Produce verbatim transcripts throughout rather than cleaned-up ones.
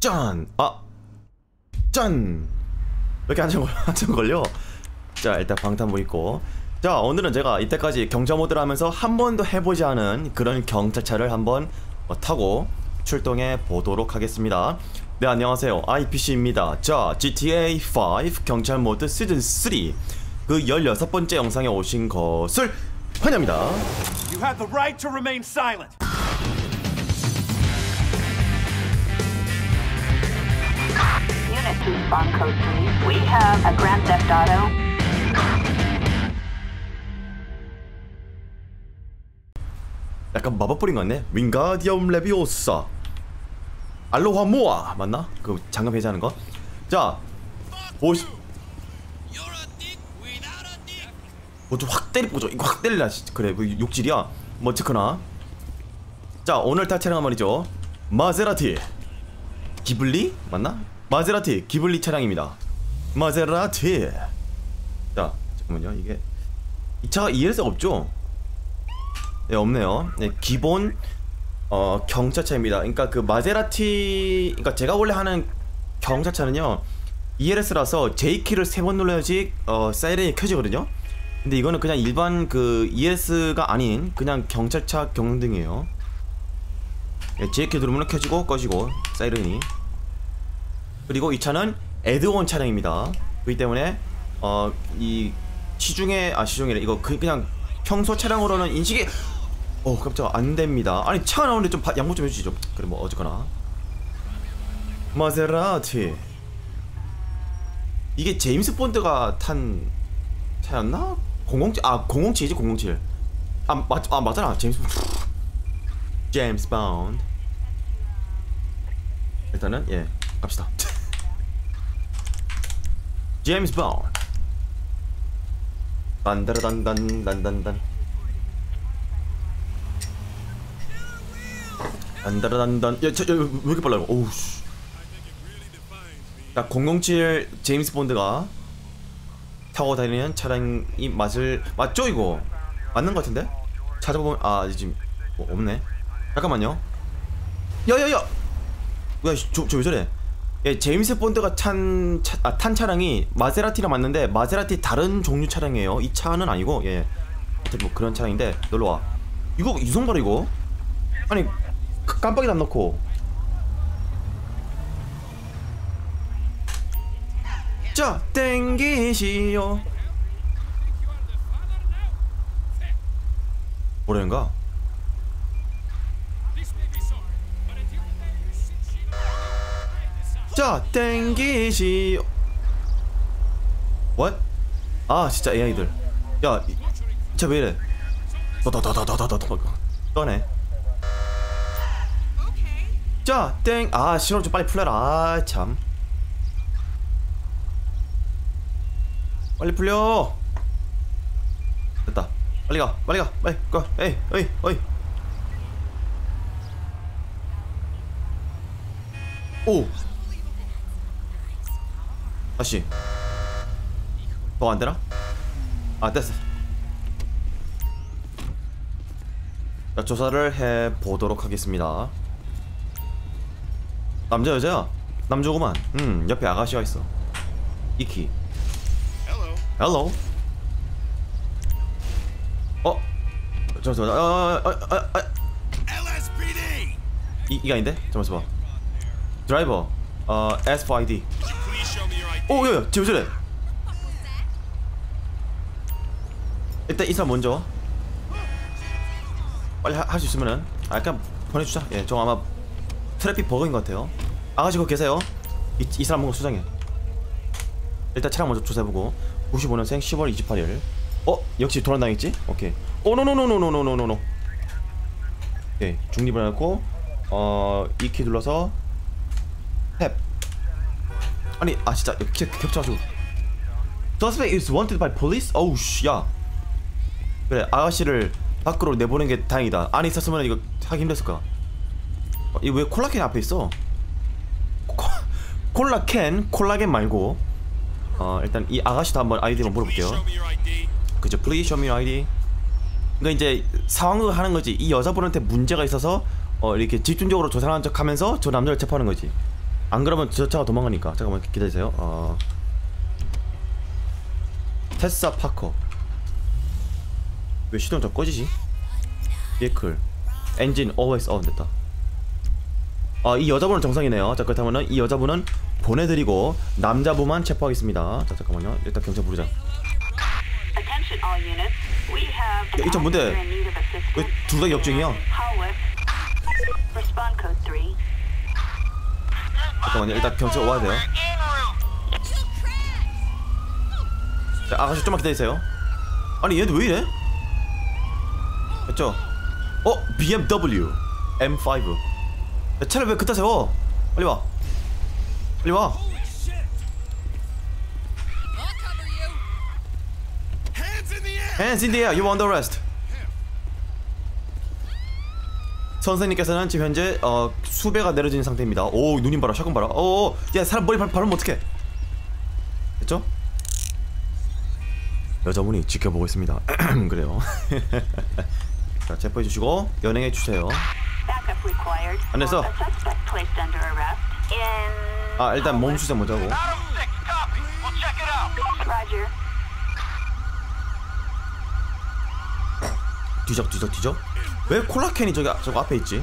짠! 아! 짠! 왜 이렇게 한참, 한참 걸려? 자, 일단 방탄복 입고. 자, 오늘은 제가 이때까지 경찰 모드를 하면서 한 번도 해보지 않은 그런 경찰차를 한번 어, 타고 출동해 보도록 하겠습니다. 네, 안녕하세요. 아이피씨입니다. 자, 지티에이 오 경찰 모드 시즌 삼 그 열여섯 번째 영상에 오신 것을 환영합니다. You have the right to remain silent. Unit to spawn code three. We have a Grand Theft Auto. 약간 마법 뿌린 것 같네. 윙가디엄 레비오사 알로하 모아 맞나? 그 장갑 해제하는 거. 자, 보시. 뭐 좀 확 때리 보죠. 이거 확 때리라. 그래, 뭐 욕질이야. 뭐 어쨌거나. 자, 오늘 탈 차량은 말이죠. 마세라티 기블리 맞나? 마세라티 기블리 차량입니다. 마세라티. 자, 잠깐만요. 이게 이 차가 이엘에스가 없죠? 네, 없네요. 네, 기본 어 경차차입니다. 그러니까 그 마세라티, 그러니까 제가 원래 하는 경차차는요 이엘에스라서 J키를 세 번 눌러야지 어 사이렌이 켜지거든요. 근데 이거는 그냥 일반 그 이엘에스가 아닌 그냥 경찰차 경등이에요. 네, J키 누르면 켜지고 꺼지고 사이렌이. 그리고 이 차는 애드온 차량입니다. 그렇기 때문에 어 이 시중에 아 시중이래 이거 그 그냥 평소 차량으로는 인식이 어 깜짝아 안됩니다. 아니 차가 나오는데 좀 바, 양보 좀 해주시죠. 그래 뭐 어쨌거나. 마세라티 이게 제임스 본드가 탄 차였나? 공공칠 아 공공칠이지 공공칠. 아 맞 아 맞잖아 제임스 본드. 제임스 본드. 일단은 예 갑시다. 제임스 본드. 단다라단단단단단 단다라단단. 야, 저, 야, 왜 이렇게 빨라 이거. 오우 씨. 자, 공공칠 제임스 본드가 타고 다니는 차량이 맞을 맞죠 이거? 맞는 것 같은데? 찾아보면 아 지금 뭐 없네. 잠깐만요. 야야야. 왜 저 저 왜 저래? 예, 제임스 본드가 찬, 차, 아, 탄 차량이 마세라티랑 맞는데 마세라티 다른 종류 차량이에요. 이 차는 아니고 예, 뭐 그런 차량인데 놀러와. 이거 유성바로 이거? 아니 깜빡이도 안 넣고. 자 땡기시오. 뭐라는가? 자 땡기시오. What? 아 진짜 에이아이들. 야 진짜 왜이래. 더더더더더더더 떠네. 자 땡. 아 신호 좀 빨리 풀려라. 아 참 빨리 풀려. 됐다. 빨리 가 빨리 가 빨리 가. 에이 에이 에이. 오 다시 더 안되나? 아 됐어. 자 조사를 해보도록 하겠습니다. 남자 여자야? 남자구만. 음 옆에 아가씨가 있어. 이키 헬로. 어? 잠깐만 잠깐만. 이, 이게 아닌데? 잠깐만 있어봐. 드라이버 어 에스 포 아이디. 오 야야 쟤 왜 저래. 일단 이 사람 먼저 빨리 할 수 있으면은 아 그냥 보내주자. 예, 저 아마 트래픽 버그인 것 같아요. 아가씨 거기 계세요? 이, 이 사람 뭔가 수상해. 일단 차량 먼저 조사해보고. 구십오 년생 시월 이십팔일. 어? 역시 도난당했지? 오케이. 오 노노노노노노노노노. 오케이 중립을 해놓고 어 이 키 눌러서 탭. 아니 아 진짜 겹, 겹쳐가지고. Suspect is wanted by police? 어우 씨 야 그래 아가씨를 밖으로 내보낸 게 다행이다. 안에 있었으면 이거 하기 힘들었을 거야. 어, 이거 왜 콜라캔 앞에 있어? 코, 콜라캔? 콜라겐 말고 어 일단 이 아가씨도 한번 아이디 한번 물어볼게요. 그죠? Please show me your 아이디. 그러니까 이제 상황을 하는 거지. 이 여자분한테 문제가 있어서 어 이렇게 집중적으로 조사하는 척하면서 저 남자를 체포하는 거지. 안 그러면 저 차가 도망가니까. 잠깐만 기다리세요. 어 테사 파커. 왜 시동 저 꺼지지? 비클 엔진 always on 됐다. 아, 이 여자분은 정상이네요. 자, 그렇다면은 이 여자분은 보내드리고 남자분만 체포하겠습니다. 자, 잠깐만요. 일단 경찰 부르자. Attention all units. We have an 야, 이차 뭔데? officer in need of assistance. 왜 둘 다 역증이야? Hawick. Respond code three. 잠깐만요. 일단 경찰 와야 돼요. 자, 아가씨 좀만 기다리세요. 아니 얘들 왜 이래? 됐죠? 어? 비엠더블유 엠 파이브. 야, 차를 왜 그따 세워? 빨리 와. 빨리 와. Hands in the air. You under arrest. 선생님께서는 지금 현재 어, 수배가 내려진 상태입니다. 오, 눈이 봐라. 샷건 봐라. 오, 야, 사람 머리 바, 바르면 어떡해. 됐죠? 여자분이 지켜보고 있습니다. 그래요. 자, 체포해주시고 연행해주세요. Backup required. 안 됐어. A suspect placed under arrest in. 아, 일단 몸 수색 먼저 하고. Roger. 뒤적 뒤적 뒤적. 왜 콜라캔이 저기 저거 앞에 있지?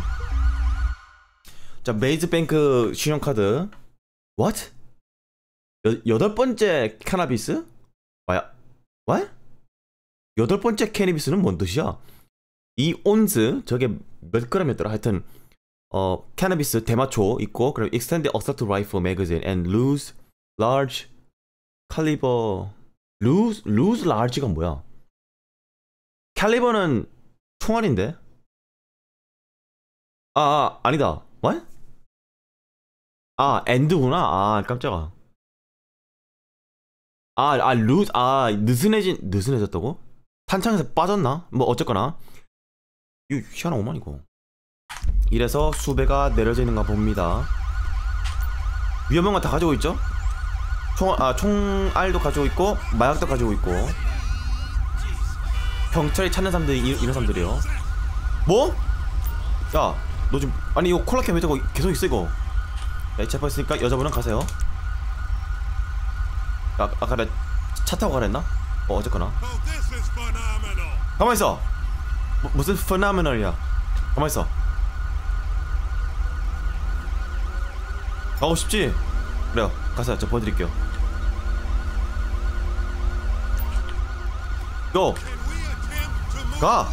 자, 메이즈뱅크 신용카드. What? 여, 여덟 번째 캐나비스? 뭐야? What? 여덟 번째 캐나비스는 뭔 뜻이야? 이 온즈 저게 몇 그램이었더라? 하여튼 어 캐나비스 대마초 있고, 그리고 Extended Assault Rifle Magazine and Loose Large Caliber. Loose Loose Large가 뭐야? 캘리버는 총알인데? 아, 아 아니다. What? 아, 엔드구나. 아, 깜짝아. 아, 아, 루즈, 아, 느슨해진, 느슨해졌다고? 탄창에서 빠졌나? 뭐, 어쨌거나. 이 희한한 오만이고. 이래서 수배가 내려져 있는가 봅니다. 위험한 거 다 가지고 있죠? 총, 아, 총알도 가지고 있고, 마약도 가지고 있고. 경찰이 찾는 사람들이 이, 이런 사람들이요. 뭐? 야, 너 지금, 아니, 이거 콜라캔 왜 저거 계속 있어, 이거? 야, 체포했으니까 여자분은 가세요. 아, 아까 내가 차 타고 가랬나? 어, 어쨌거나. 가만있어. 뭐, 무슨 phenomenal이야. 가만있어. 가고 싶지? 그래요. 가세요. 제가 보여드릴게요. 고! 가!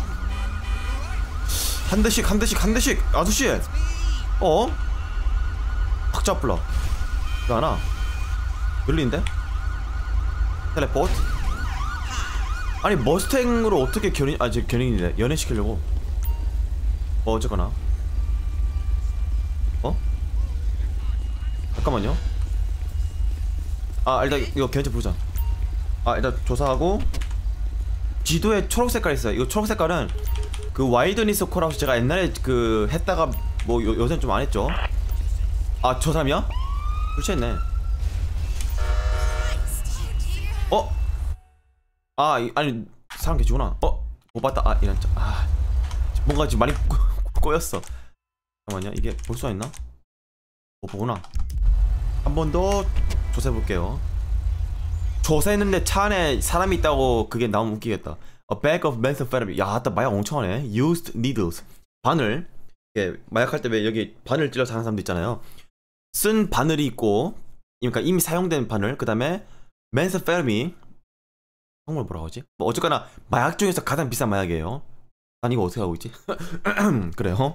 한 대씩, 한 대씩, 한 대씩! 아저씨! 어? 확 잡불러. 왜 안 와? 열리는데? 텔레포트? 아니, 머스탱으로 어떻게 견인, 아, 제 견인이래. 연애시키려고. 어, 어쨌거나. 어? 잠깐만요. 아, 일단 이거 견제 보자. 아, 일단 조사하고. 지도에 초록 색깔 있어요. 이거 초록 색깔은 그 와이드니스 콜하우스 제가 옛날에 그 했다가 뭐 요, 요새는 좀 안 했죠. 아, 저 사람이야? 설치했네. 어? 아, 이, 아니 사람 계시구나. 어? 못 봤다. 아, 이런 짜. 아, 뭔가 지금 많이 꼬, 꼬였어. 잠깐만요. 이게 볼 수가 있나? 못 보구나. 한 번 더 조사해 볼게요. 조사했는데 차 안에 사람이 있다고 그게 나오면 웃기겠다. A bag of methamphetamine. 야, 나 마약 엄청 하네. Used needles. 바늘. 예, 마약할 때 왜 여기 바늘 찔러서 하는 사람도 있잖아요. 쓴 바늘이 있고, 그러니까 이미 사용된 바늘. 그 다음에 methamphetamine. 정말 뭐라고 하지? 뭐 어쨌거나 마약 중에서 가장 비싼 마약이에요. 난 이거 어떻게 하고 있지? 그래요.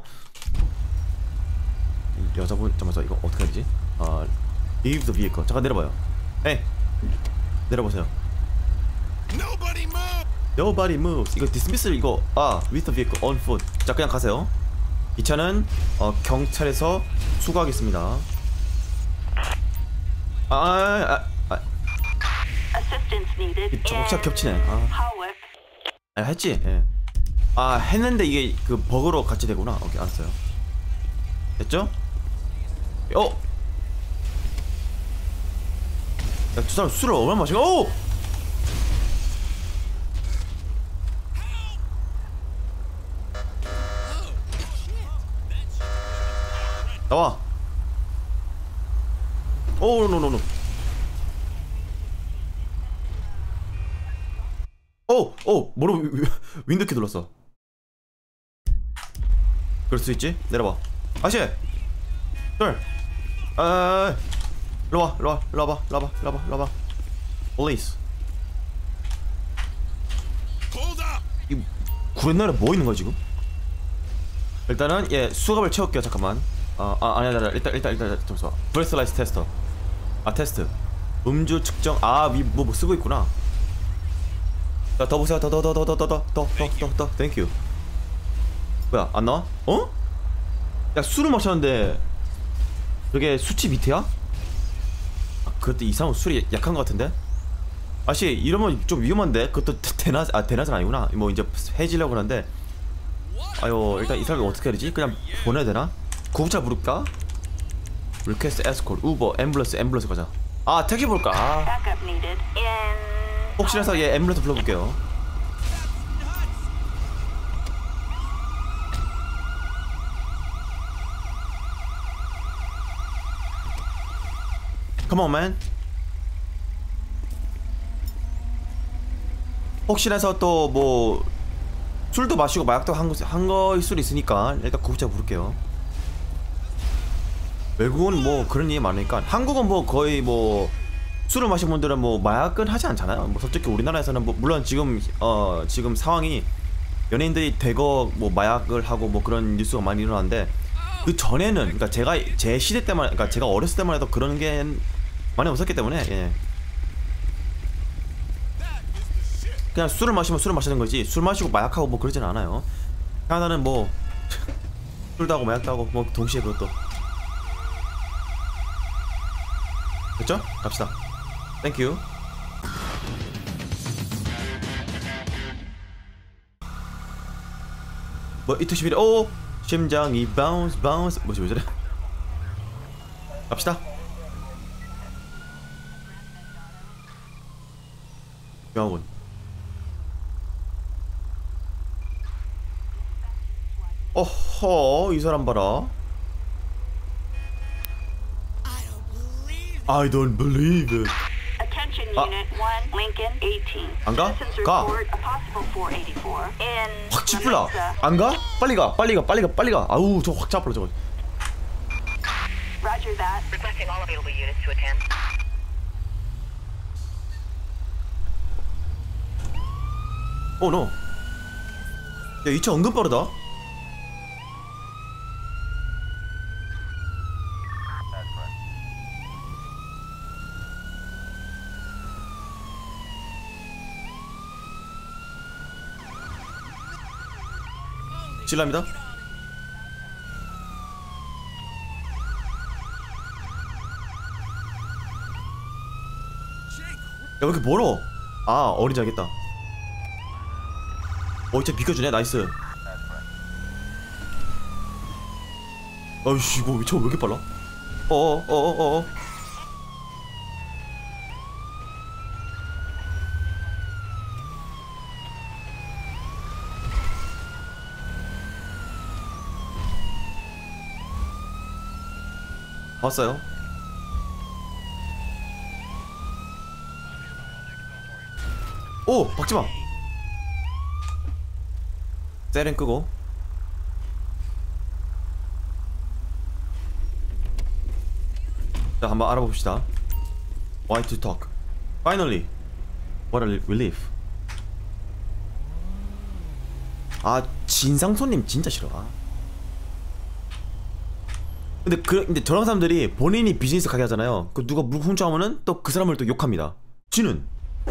여자분, 잠깐만, 이거 어떻게 하지? 아, leave the vehicle. 잠깐 내려봐요. 에이, 내려보세요. Nobody move! Nobody moves. 이거 dismissal 이거 아 with the vehicle on foot. 자, 그냥 가세요. 이 차는 어, 경찰에서 수거하겠습니다. 아, 아, 아, Assistance needed. 조금씩 겹치네. 아, Hawick. 아, 했지. 예. 아, 했는데 이게 그 버그로 같이 되구나. 오케이, 알았어요. 됐죠? 어. 야, 두 사람 술을 얼마나 마시고? 오! 나와. 오 노노노. 오! 오! 뭐로 윈도키 눌렀어. 그럴 수 있지? 내려봐. 아씨! 둘! 아, 일로와, 일로와, 일로와봐, 일로와봐, 일로와봐, 일로와봐. Police. Hold up! 이 구렛나루에 뭐 있는 거야 지금? 일단은 예 수갑을 채울게요. 잠깐만. 아, 아 아니야, 아니야. 일단 일단 일단 잠시만. 브레스라이스 테스터. 아 테스트. 음주 측정. 아, 뭐, 뭐 쓰고 있구나. 자, 더 보세요. 더 더 더 더 더 더 더 더 더 더. 땡큐. 뭐야, 안 나와? 어? 야, 술을 마셨는데 저게 수치 밑에야? 아, 그것도 이상한 술이 약한 것 같은데? 아씨, 이러면 좀 위험한데? 그것도 대낮, 아 대낮은 아니구나. 뭐 이제 해지려고 그러는데. 아유, 일단 이 사람이 어떻게 해야 되지? 그냥 보내야 되나? 구급차 부를까? 리퀘스트 에스코트, 우버, 앰뷸런스, 앰뷸런스 가자. 아, 택시 볼까? 아, Backup needed in. 혹시라서 얘 앰뷸런스 불러볼게요. Come on, man. 혹시라서 또 뭐 술도 마시고 마약도 한, 거, 한 거일 수도 있으니까 일단 구급차 부를게요. 외국은 뭐 그런 일이 많으니까. 한국은 뭐 거의 뭐 술을 마신 분들은 뭐 마약은 하지 않잖아요. 뭐 솔직히 우리나라에서는 뭐 물론 지금 어 지금 상황이 연예인들이 대거 뭐 마약을 하고 뭐 그런 뉴스가 많이 일어나는데, 그 전에는 그러니까 제가 제 시대 때만, 그러니까 제가 어렸을 때만 해도 그런 게 많이 없었기 때문에 예. 그냥 술을 마시면 술을 마시는 거지 술 마시고 마약하고 뭐 그러진 않아요. 하나는 뭐 술도 하고 마약도 하고 뭐 동시에 그것도. 됐죠? 갑시다. 땡큐. 뭐 이투십일. 오! 심장이 바운스 바운스. 뭐지 왜 저래? 갑시다. 명훈. 어허, 이 사람 봐라. I don't believe it. Attention 아. Unit one, Lincoln eighteen. 안 가? Citizens 가. report a possible four eighty-four in 확 찌뿔라. Lamesa. 안 가? 빨리 가, 빨리 가, 빨리 가, 빨리 가. 아우, 저 확 잡불라 저거. Roger that. Requesting all available units to attend. 오, 노. 야, 이 차 은근 빠르다. 실례합니다. 야, 왜 이렇게 멀어? 아, 어린자겠다. 어, 이제 비켜주네. 나이스. 아이씨, 이거 저거 왜 이렇게 빨라? 어어 어어 어어. 봤어요? 오! 박지마! 세렌 끄고. 자, 한번 알아봅시다. Why to talk? Finally! What a relief. 아, 진상 손님 진짜 싫어. 아. 근데 그 근데 저런 사람들이 본인이 비즈니스 가게 하잖아요. 그 누가 물 훔쳐오면은 또 그 사람을 또 욕합니다. 쥐는.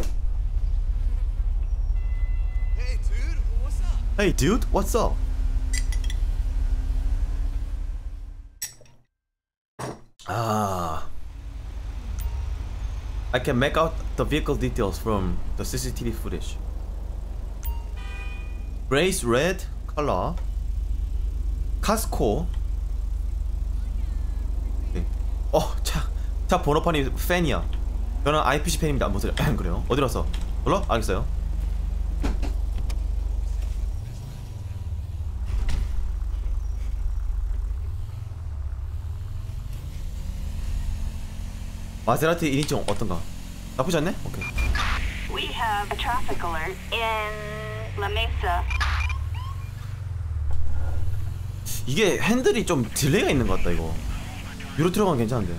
Hey dude, what's up? 아, I can make out the vehicle details from the C C T V footage. Grace red color. 카스코. 어, 차, 차 번호판이 팬이야. 저는 아이피씨 팬입니다. 무슨 그래요? 어디로 왔어? 몰라? 알겠어요. 마세라티 일 인칭 어떤가? 나쁘지 않네? 오케이. We have a traffic alert in La Mesa. 이게 핸들이 좀 딜레이가 있는 것 같다 이거. 위로 들어가면 괜찮은데.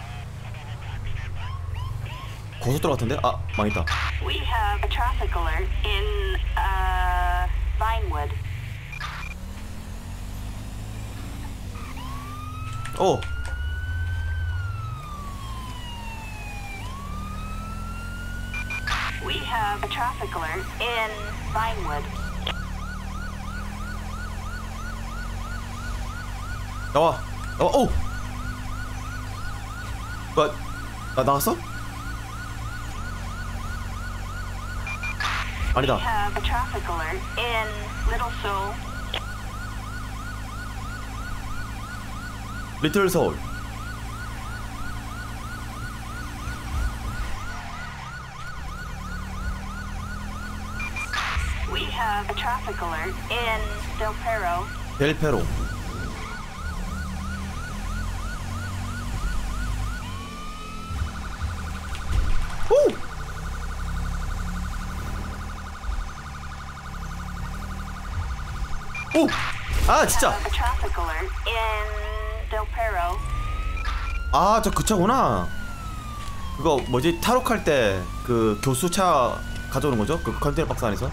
고속도로 같은데? 아 망했다. We have a traffic alert in uh, Vinewood. 오. We have a traffic alert in Vinewood. 나와. 나와. 오. 나, 나 나갔어? 아니다. We have a traffic alert in Little Seoul. 리틀 서울. We have a traffic alert in Del Perro. 델페로. 오! 오! 아 진짜. A traffic alert in Del Perro. 아 저 그 차구나. 그거 뭐지 탈옥할 때 그 교수차 가져오는 거죠? 그 컨테이너 박스 안에서.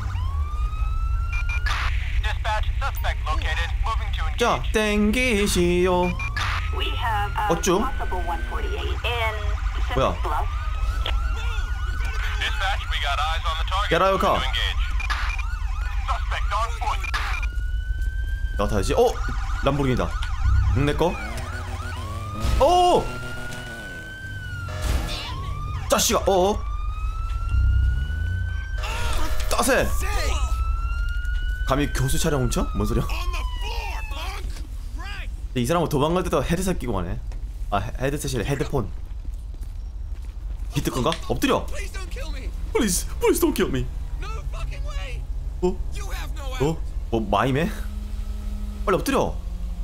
Dispatch, suspect located. Moving to 자 engage. 땡기시오. We have a 어쭈? possible one forty-eight in Pacific 뭐야? Bluff. Dispatch, we got eyes on the target. Get out of your car. To engage. Suspect on foot. 나 타야지. 어 람보르기니다. 응 내꺼. 오. 짜씨가 어. 따세. 감히 교수 차량 훔쳐? 뭔 소리야? On the floor, punk. Right. 이 사람은 도망갈 때도 헤드셋 끼고 가네. 아 헤- 헤드셋이래 헤드폰. 히트건가? 엎드려. Please don't kill me. Please, please don't kill me. No fucking way. 어? You have no 어? 뭐 마임해? 빨리 엎드려.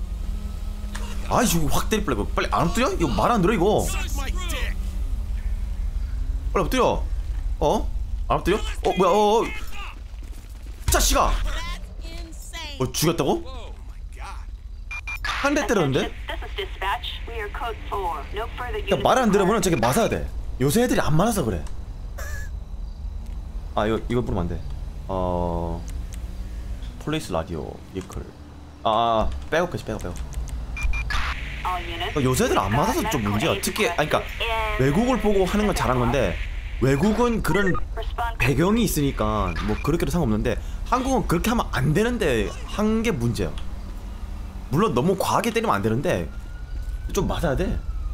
아 이거 확 때릴 뻔. 빨리 안 엎드려? 이거 말 안 들어 이거. Suck my dick. 빨리 엎드려. 어? 안 엎드려? 어 뭐야? 어, 어. 짜씨가. 어 죽였다고? Oh my god. 한 대 때렸는데? This is dispatch. We are code four. No further 야 units 말 안 들으면 required. 저게 맞아야 돼. 요새 애들이 안 맞아서 그래. 아 이거 이거 부르면 안 돼. 어 폴리스 라디오 이퀄. 아, 아 빼고 끝이 빼고 빼고. All units. 그러니까 요새 애들 안 맞아서 좀 문제야. 특히 아니 그러니까 외국을 보고 하는 건 잘한 건데 외국은 그런 Respond. 배경이 있으니까 뭐 그렇게도 상관없는데 한국은 그렇게 하면 안 되는데 한 게 문제야. 물론 너무 과하게 때리면 안 되는데 좀 맞아야 돼.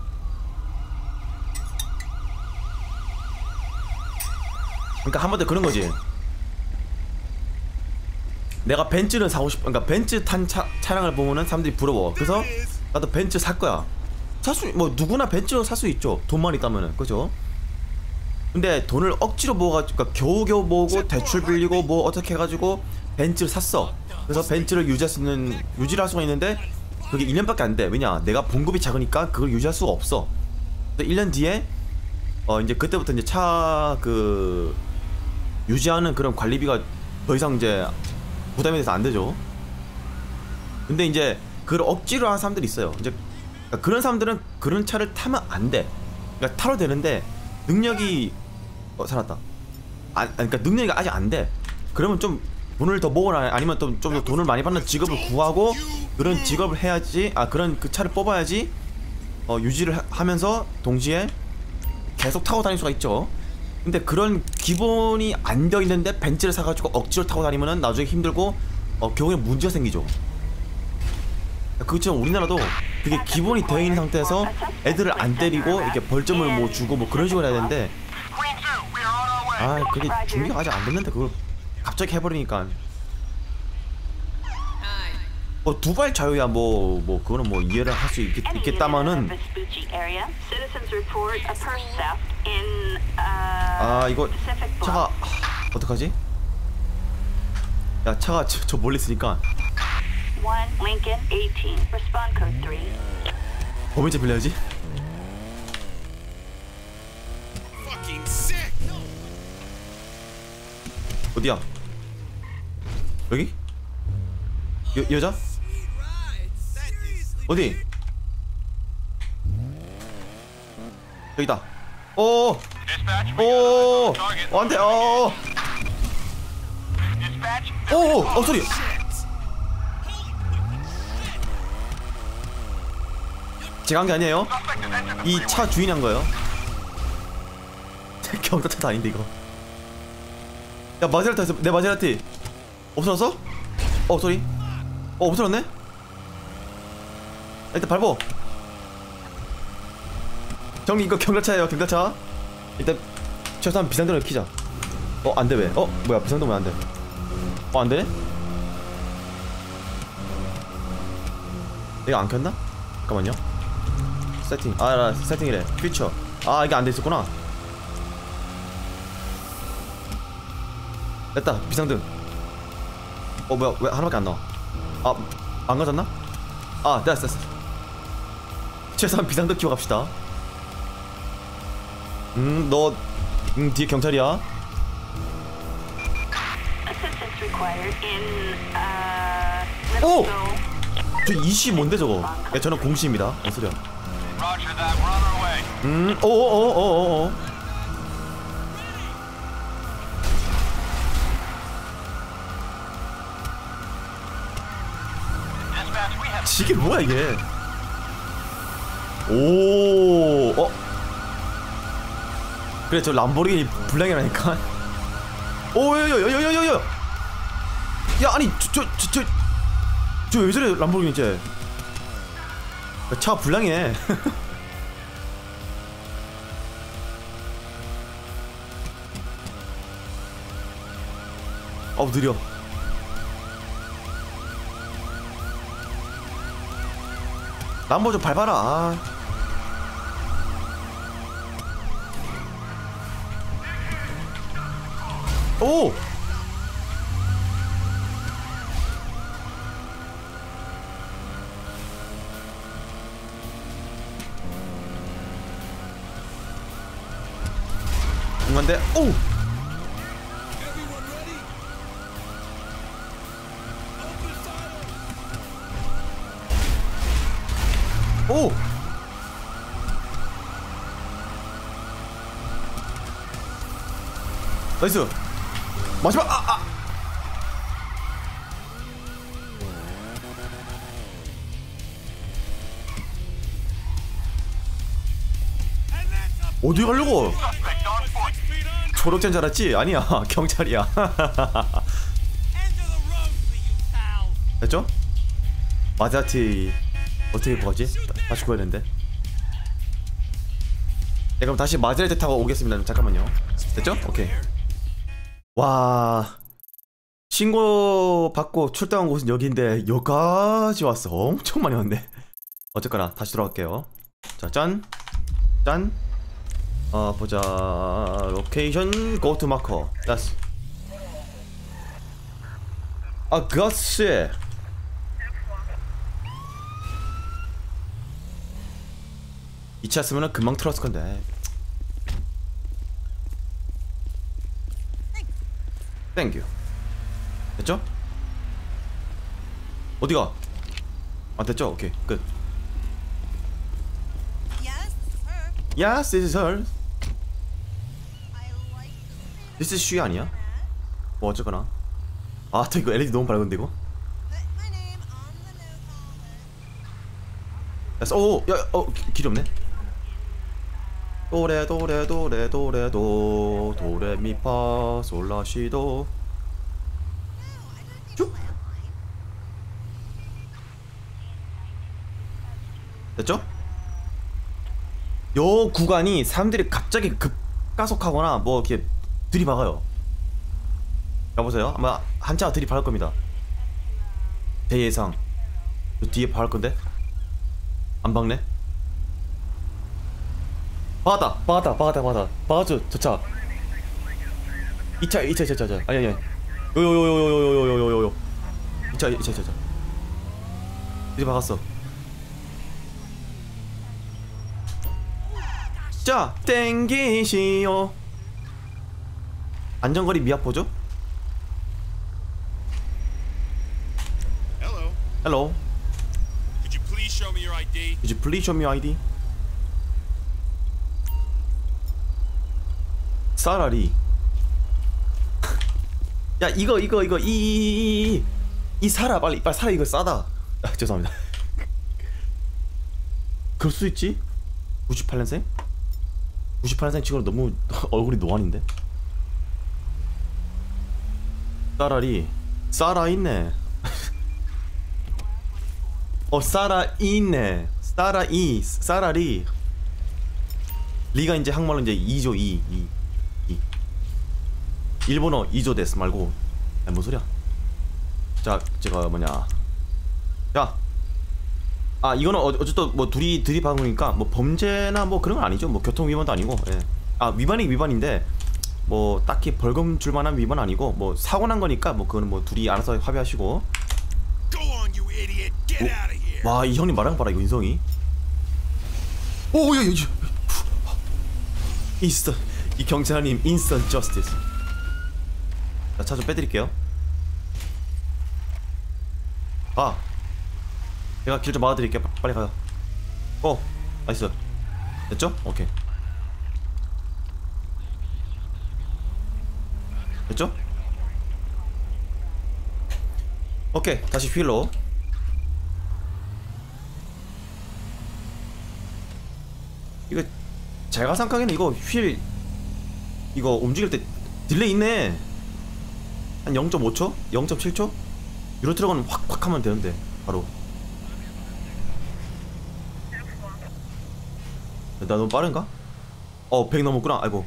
그러니까 한마디로 그런 거지. 내가 벤츠를 사고 싶, 그러니까 벤츠 탄 차, 차량을 보면은 사람들이 부러워. 그래서 나도 벤츠 살 거야. 살 수, 뭐 누구나 벤츠 살 수 있죠. 돈만 있다면은, 그죠? 근데 돈을 억지로 모아가지고, 그러니까 겨우겨우 모으고 대출 빌리고 뭐 어떻게 해가지고 벤츠를 샀어. 그래서 벤츠를 유지할 수 있는, 유지를 할 수가 있는데 그게 일 년밖에 안 돼. 왜냐? 내가 봉급이 작으니까 그걸 유지할 수가 없어. 근데 일 년 뒤에 어 이제 그때부터 이제 차 그 유지하는 그런 관리비가 더 이상 이제 부담이 돼서 안 되죠. 근데 이제 그걸 억지로 하는 사람들이 있어요. 이제 그러니까 그런 사람들은 그런 차를 타면 안 돼. 그러니까 타도 되는데 능력이 어 살았다. 아 그러니까 능력이 아직 안 돼. 그러면 좀 돈을 더 모으나 아니면 또 좀 더 돈을 많이 받는 직업을 구하고 그런 직업을 해야지. 아 그런 그 차를 뽑아야지 어 유지를 하, 하면서 동시에 계속 타고 다닐 수가 있죠. 근데 그런 기본이 안 되어 있는데 벤츠를 사가지고 억지로 타고 다니면은 나중에 힘들고 어 경우에 문제가 생기죠. 그렇지만 우리나라도 그게 기본이 되어 있는 상태에서 애들을 안 때리고 이렇게 벌점을 뭐 주고 뭐 그런 식으로 해야 되는데 Green two, we are on our way. 아 그게 준비가 아직 안 됐는데 그걸 갑자기 해버리니까 뭐 두발 자유야 뭐 뭐 그거는 뭐 이해를 할 수 있겠다마는 Vespucci area. Citizens report a purse theft in uh, 아 이거 Pacific Bluff. 차가 하, 어떡하지? 야 차가 저, 저 멀리 있으니까 One Lincoln eighteen. Respond code three. 범인차 빌려야지. 어디야? 여기? 여, 여자? 어디? 여기다. 오! Dispatch, we 오! got a target. 어, 안 돼. 어! Dispatch, 오! 오! 어, 소리. 제가 한 게 아니에요. suspect has entered the 이 차 주인이 한 거예요. 경찰차도 아닌데 이거. 야, 마세라티 있어. 내 마세라티 없어졌어? 어, 소리. 어, 없어졌네? 일단 밟어. 형님 이거 경찰차예요. 경찰차. 일단 최소한 비상등을 켜자. 어, 안돼 왜? 어, 뭐야, 비상등 왜 안돼? 어, 안되네? 이거 안 켰나? 잠깐만요. 세팅. 아, 아 세팅이래. 피처. 아, 이게 안돼 있었구나. 됐다. 비상등. 어, 뭐야, 왜 하나밖에 안 나와? 아, 안 가졌나? 아, 됐어 됐어. 최소한 비상등 켜고 갑시다. 음, 너 음, 뒤에 경찰이야. Assistance required in, uh, 오! Liverpool. 저 이씨 뭔데 저거? 야, 저는 공시입니다. 뭔 소리야? Roger that. We're on our way. 음, 오오오오오오. Dispatch, we have 이게 뭐야 이게? 오, 어? 그래, 저 람보르기니 블랙이라니까. 오여여여여여여. 야, 아니 저저저저 왜 저래 람보르기니 쟤? 차 불량이네. 어우, 느려. 람보 좀 밟아라. 아. 오! 뭔데? 오! 오! 나이스! 마지막! 아! 아! 어디 가려고? suspect on foot. 초록잔 줄 알았지? 아니야. 경찰이야. 됐죠? 마자티 어떻게 구하지? 다시 구해야 되는데. 네, 그럼 다시 마제라티 타고 오겠습니다. 잠깐만요. 됐죠? 오케이. 와, 신고 받고 출동한 곳은 여기인데 여기까지 왔어. 엄청 많이 왔네. 어쨌거나 다시 돌아갈게요. 자, 짠, 짠. 어, 보자. 로케이션 go to marker. 됐어. 아, 그렇지. 이 차였으면 금방 틀었을 건데. 땡큐. 됐죠? 어디가? 아, 됐죠? 오케이, 끝. Yes, this is her. This is she 아니야? 뭐 어쨌거나. 아, 또 이거 엘이디 너무 밝은데 이거? 됐어. 오, 야, 어, 기, 길이 없네. 도레 도레 도레 도레 도 도레미파 솔라시도. 쭉. 됐죠? 요 구간이 사람들이 갑자기 급가속하거나 뭐 이렇게 들이박아요. 여보세요? 아마 한 차가 들이박을 겁니다. 제 예상. 요 뒤에 박을 건데? 안 박네? 박았다! 박았다! 박았다! 박았다! 박았죠? 저 차. 이 차, 이 차, 이 차, 이 차. 아니, 아니, 아니. 요요요요요요요요요요. 이 차, 이 차, 이 차, 이 차. 들이박았어. 자, 땡기시오. 안전거리 미합보죠? Hello. Could you please show me your I D? Could you please show me your 아이디? 사라리. 야 이거 이거 이거 이이이 이 사라 빨리 빨리 사라 이거 싸다. 아 죄송합니다. 그럴 수 있지? 구십팔 년생? 구십팔 년생 친구는 너무 얼굴이 노안인데? 사라리 사라 있네. 어 사라 있네. 사라 이 사라리. 리가 이제 한국말로 이제 이조 이 이 이. 일본어 이조 데스 말고. 아, 뭔 소리야? 자 제가 뭐냐? 자. 아 이거는 어, 어쨌든 뭐 둘이 들이박으니까 뭐 범죄나 뭐 그런 건 아니죠. 뭐 교통 위반도 아니고. 예. 아 위반이 위반인데 뭐 딱히 벌금 줄 만한 위반 아니고 뭐 사고 난 거니까 뭐 그거는 뭐 둘이 알아서 합의하시고. Go on, you idiot. Get out of here. 와 이 형님 말한 거 봐라 이거 인성이. 오야 야, 인스턴 이 경찰님 인스턴 저스티스. 자 차 좀 빼드릴게요. 아 제가 길 좀 막아드릴게요. 빨리 가요. 어 나이스. 됐죠? 오케이. 됐죠? 오케이 다시 휠로. 이거 제가 생각하기에는 이거 휠 이거 움직일 때 딜레이 있네. 한 영 점 오 초? 영 점 칠 초? 유로트럭은 확확 하면 되는데 바로. 나 너무 빠른가? 어 백 넘었구나. 아이고.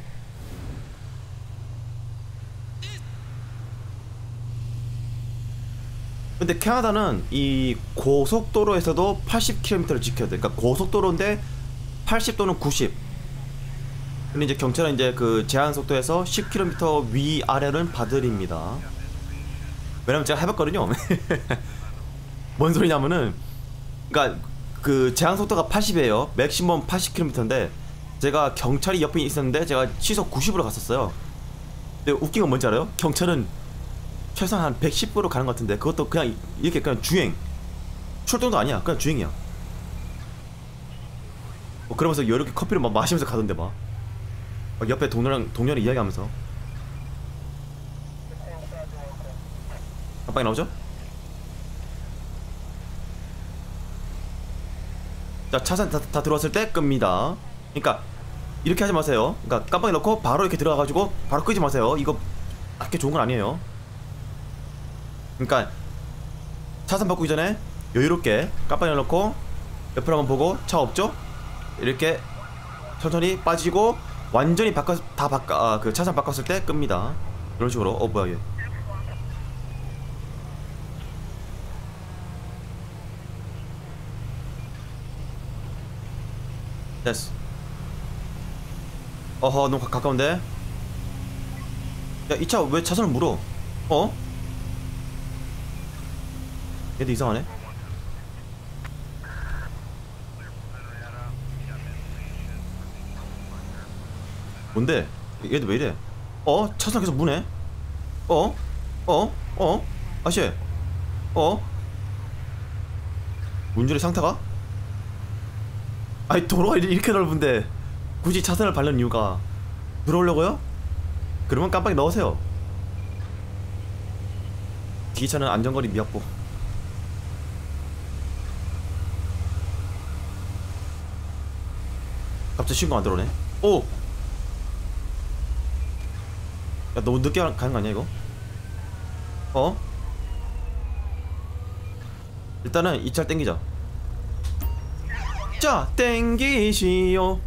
근데 캐나다는 이 고속도로에서도 팔십 킬로미터를 지켜야 돼. 그러니까 고속도로인데 팔십 또는 구십. 근데 이제 경찰은 이제 그 제한 속도에서 십 킬로미터 위아래는 봐드립니다. 왜냐면 제가 해봤거든요. 뭔 소리냐면은 그러니까 그 제한 속도가 팔십이에요. 맥시멈 팔십 킬로미터인데 제가 경찰이 옆에 있었는데 제가 시속 구십으로 갔었어요. 근데 웃긴 건 뭔지 알아요? 경찰은 최소한 한 백십으로 가는 것 같은데 그것도 그냥 이렇게 그냥 주행. 출동도 아니야. 그냥 주행이야. 뭐 그러면서 이렇게 커피를 막 마시면서 가던데 막, 막 옆에 동료랑 동료랑 이야기하면서. 깜빡이 나오죠? 자 차선 다, 다 들어왔을 때 끕니다. 그러니까 이렇게 하지 마세요. 그러니까 깜빡이 넣고 바로 이렇게 들어가가지고 바로 끄지 마세요. 이거 그렇게 좋은 건 아니에요. 그러니까 차선 바꾸기 전에 여유롭게 깜빡이 넣고 옆으로 한번 보고 차 없죠? 이렇게 천천히 빠지고 완전히 바꿔 다 바꿔 아, 그 차선 바꿨을 때 끕니다. 이런 식으로. 어 뭐야 얘. 됐어. 어허 너무 가, 가까운데. 야 이 차 왜 차선을 물어? 어? 얘도 이상하네. 뭔데? 얘도 왜 이래? 어? 차선 계속 무네? 어? 어? 어? 아씨? 어? 운전의 상태가? 아니 도로가 이렇게 넓은데 굳이 차선을 밟는 이유가 들어오려고요? 그러면 깜빡이 넣으세요. 뒤 차는 안전거리 미확보. 갑자기 신고 안 들어오네. 오! 야 너무 늦게 가는 거 아니야 이거? 어? 일단은 이 차를 땡기자. 자 땡기시오.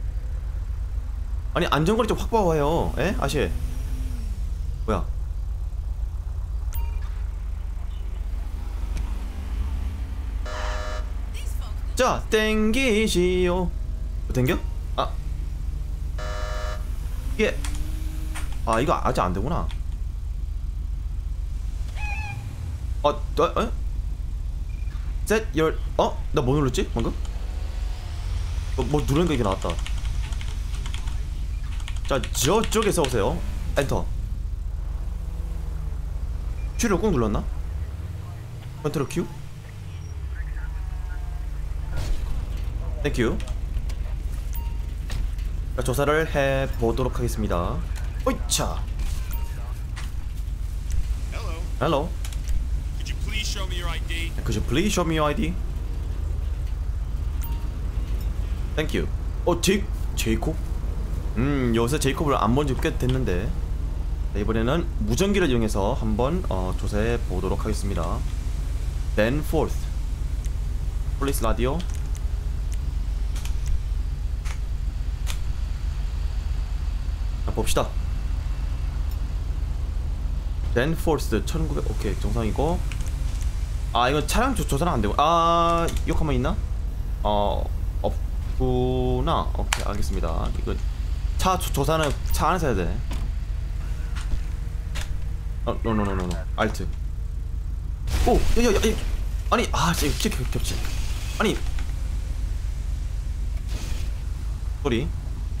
아니 안전거리 좀 확보해요. 에? 아시? 뭐야? 자 땡기시오. 뭐 땡겨? 아 이게 아 이거 아직 안 되구나. 어? 어? 어? Set your 어? 나 뭐 눌렀지 방금? 어, 뭐 누르는 거 이게 나왔다. 자 저쪽에서 오세요. 엔터. Q를 꾹 눌렀나? 컨트롤 Q? 땡큐. 자, 조사를 해보도록 하겠습니다. 어이차. Hello. Hello. Could you please show me your 아이디? Could you please show me your 아이디? Thank you. 어, 제이, 제이콥? 음, 요새 제이콥을 안 본 지 꽤 됐는데. 자, 이번에는 무전기를 이용해서 한번 어, 조사해 보도록 하겠습니다. Danforth. Police radio. 자, 봅시다. Danforth 천구백. 오케이, 정상이고. 아, 이건 차량 조, 조사는 안 되고. 아, 이거 한번 있나? 어, 없구나. 오케이, 알겠습니다. 이거 차 조, 조사는 차 안에서 해야 돼. 어, 노노노노노. 알트. 오, 야, 야, 야, 아니, 아, 진짜 진짜 겹- 겹치. 아니, 소리.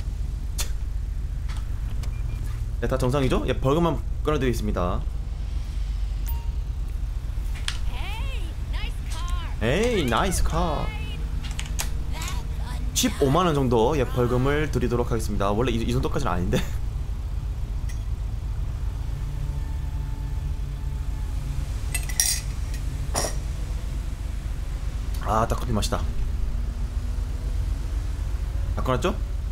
네, 다 정상이죠? 예, 벌금만 끊어드리겠습니다. 에이, 나이스 카. 십오만 원 정도 예, 벌금을 드리도록 하겠습니다. 원래 이, 이 정도까지는 아닌데. 아, 딱 커피 맛있다. 다 끊었죠?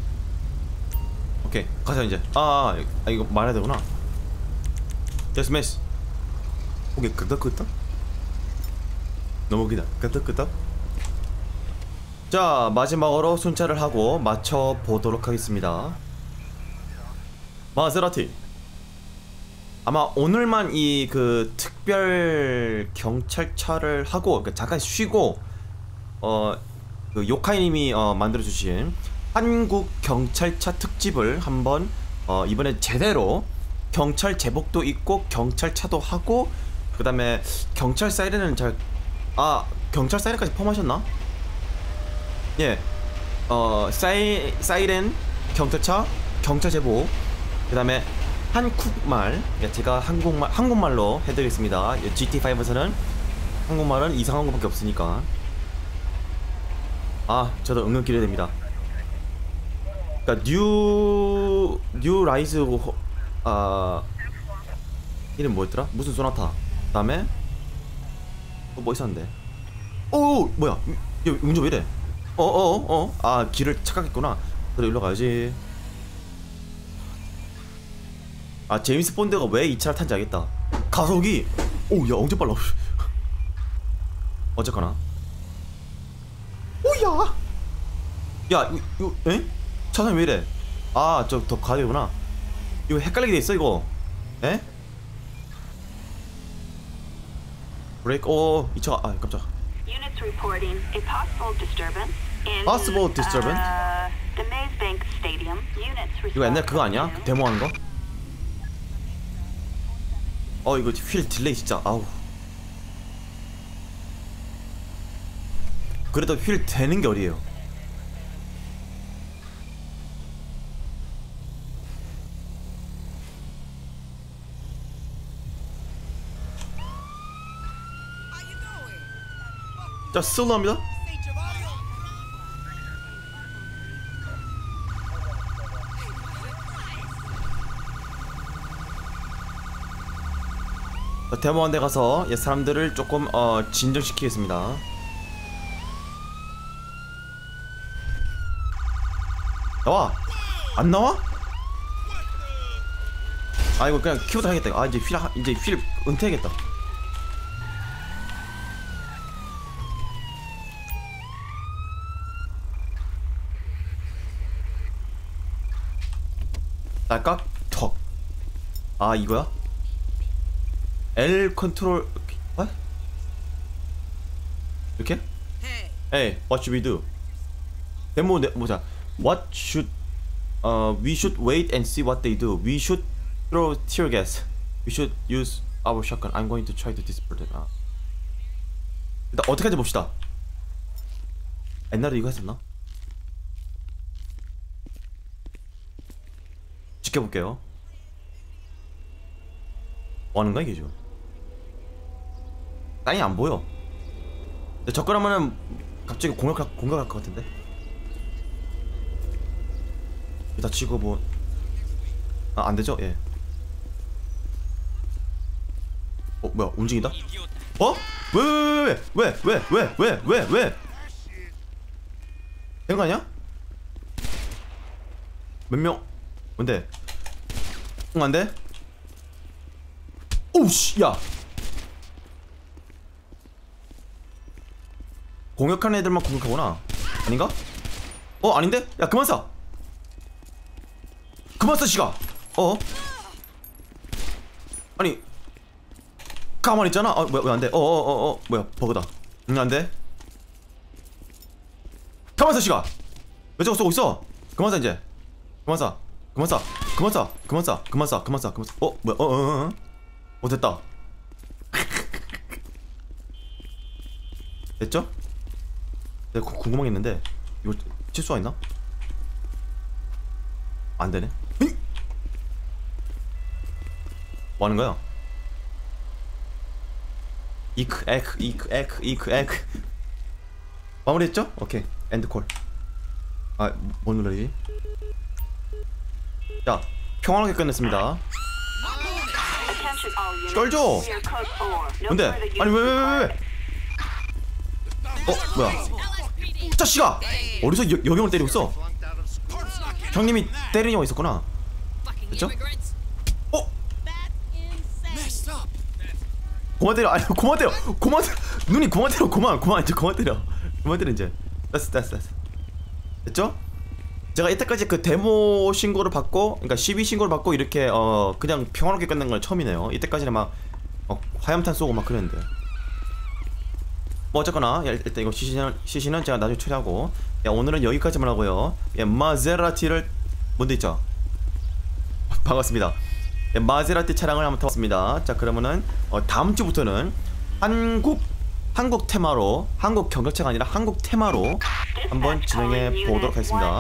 오케이, 가자 이제. 아, 아 이거 말해야 되구나. 데스매스. 오케이, 끄덕끄덕. 너무 기다. 끄덕끄덕. 자, 마지막으로 순찰을 하고 맞춰보도록 하겠습니다. 마세라티. 아마 오늘만 이 그 특별 경찰차를 하고 그러니까 잠깐 쉬고 어 그 요카이님이 어 만들어주신 한국 경찰차 특집을 한번 어 이번에 제대로 경찰 제복도 입고 경찰차도 하고 그 다음에 경찰 사이렌은 잘 아 경찰 사이렌까지 포함하셨나? 예, 어 사이 사이렌 경찰차 경찰 제복 그 다음에 한국말 제가 한국말 한국말로 해드리겠습니다. 지티파이브에서는 한국말은 이상한 것밖에 없으니까. 아, 저도 은근 기대됩니다. 그러니까 뉴... 뉴 라이즈 호... 아... 이름 뭐였더라? 무슨 소나타 그 다음에 또 뭐 있었는데. 오, 뭐야, 야, 운전 왜 이래? 어어어 어? 아, 길을 착각했구나. 그래, 일로 가야지. 아, 제임스 본드가 왜 이 차를 탄지 알겠다. 가속이 오, 야, 엄청 빨라. 어쨌거나 오야! 야, 이거, 이거, 에? 차선이 왜 이래? 아, 저 더 가야 되구나. 이거 헷갈리게 돼 있어, 이거. 에? 브레이크, 오, 이 차가, 아, 깜짝. Units reporting a possible disturbance in Possible disturbance? uh, the Maze Bank Stadium. Units 이거 옛날 그거 아니야? 그 데모 하는 거? 어, 이거 휠 딜레이 진짜, 아우. 그래도 휠 되는 게 어디에요? 자, 슬로우합니다. 데모한 데 가서 예, 사람들을 조금 어, 진정시키겠습니다. 나와! 안 나와? 아, 이거 그냥 키보드 하겠다. 아, 이제 휠 하, 이제 휠 은퇴하겠다. 딸깍 턱. 아, 이거야? L 컨트롤. what? 이렇게? Hey, what should we do? 데모 네, 보자. What should uh we should wait and see what they do. We should throw tear gas. We should use our shotgun. I'm going to try to disperse it. 아. 일단 어떻게 하지 봅시다. 옛날에 이거 했었나? 지켜볼게요. 뭐 하는 거야 이게 지금? 땅이 안 보여. 근데 접근하면은 갑자기 공격할, 공격할 것 같은데? 다치고 뭐 아 안되죠? 예. 어 뭐야 움직인다? 어? 왜 왜 왜 왜 왜 왜 왜 왜 된 거 아니야? 몇 명? 뭔데? 응 안돼? 오우씨 야 공격하는 애들만 공격하구나. 아닌가? 어 아닌데? 야 그만 쏴 그만 쏴 씨가. 어? 아니 가만히 있잖아. 아 뭐야 왜 안돼? 어어어어 어, 뭐야 버그다. 응 안돼? 가만 쏴 씨가. 왜 저거 쏘고 있어? 그만 쏴 이제. 그만 쏴 그만 쏴 그만 쏴 그만 쏴 그만 쏴 그만 쏴 그만 쏴. 어 뭐야 어어어 어, 어 됐다. 됐죠? 내가 궁금한 게 있는데 이거 칠 수가 있나? 안 되네. 으이! 뭐 하는 거야? 이크 에크 이크 에크 이크 에크 마무리했죠? 오케이 엔드콜. 아 뭐 눌러야지? 자 평화롭게 끝냈습니다. 쩔죠? 근데 아니 왜 왜 왜 왜? 어 뭐야? 자식아! 어디서 여, 여경을 때리고 있어? 형님이 때리려고 있었구나. 됐죠? 어? 고만 때려. 아니 고만 때려. 고만 때려. 눈이 고만 때려. 고만 고만 이제 고만 때려. 고만 때려 이제. 됐어 됐어 됐어. 됐죠? 제가 이때까지 그 데모 신고를 받고, 그러니까 시비 신고를 받고 이렇게 어 그냥 평화롭게 끝낸 건 처음이네요. 이때까지는 막 어, 화염탄 쏘고 막 그랬는데. 뭐 어쨌거나 일단 이거 시신은, 시신은 제가 나중에 처리하고, 야, 오늘은 여기까지만 하고요. 예, 마세라티를 뭔데 있죠? 반갑습니다. 예, 마세라티 차량을 한번 타봤습니다. 자 그러면은 어, 다음 주부터는 한국 한국 테마로, 한국 경찰차가 아니라 한국 테마로 한번 진행해 보도록 하겠습니다.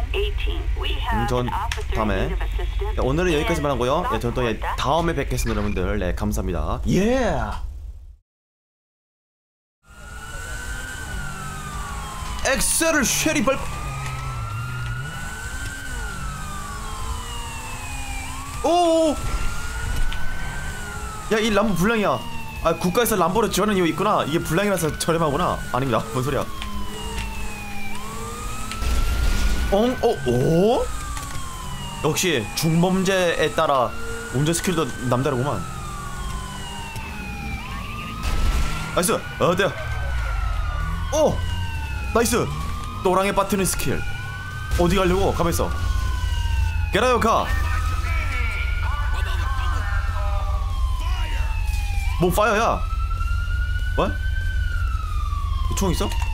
전 다음에 예, 오늘은 여기까지만 하고요. 예, 저는 또 예, 다음에 뵙겠습니다 여러분들. 네 감사합니다. 예. Yeah! 엑셀을 쉐리 발. 오. 야 이 람보 불량이야. 아 국가에서 람보를 지원하는 이유 있구나. 이게 불량이라서 저렴하구나. 아닙니다. 뭔 소리야? 엉? 어? 오? 역시 중범죄에 따라 운전 스킬도 남다르구만. 나이스. 어때요? 오! 나이스! 또랑에 빠뜨는 스킬. 어디 가려고? 가만있어. 게라요 가! 뭐 파이어야? 뭐? 총 있어?